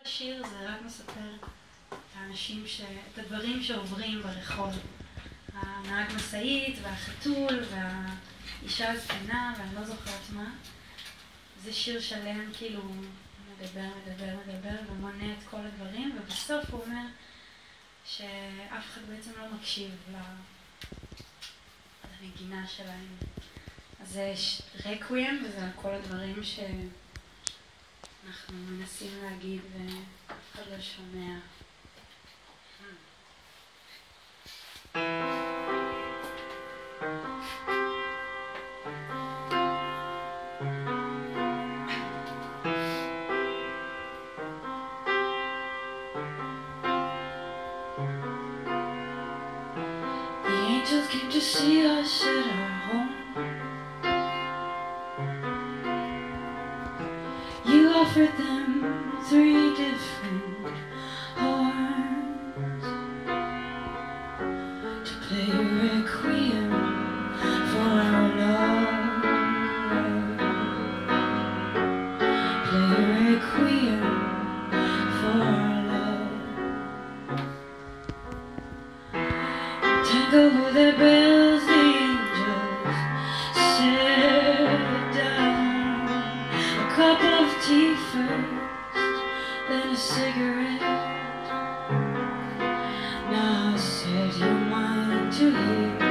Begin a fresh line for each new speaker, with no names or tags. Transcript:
השיר זה רק מספר את הדברים שעוברים ברחוב. הנהג משאית והחתול והאישה הזקנה ואני לא זוכרת מה. זה שיר שלם, כאילו מדבר ומונה את כל הדברים, ובסוף הוא אומר שאף אחד בעצם לא מקשיב לנגינה שלהם. אז זה רקוויאם, וזה כל הדברים שאנחנו מנסים להגיד ואף אחד לא שומע. Angels came to see us at our home. You offered them 3 different horns to play a requiem for our love. Play a requiem for our love. Tangled with their bells, the angels sat down. A cup of tea first, then a cigarette. Now set your mind to hear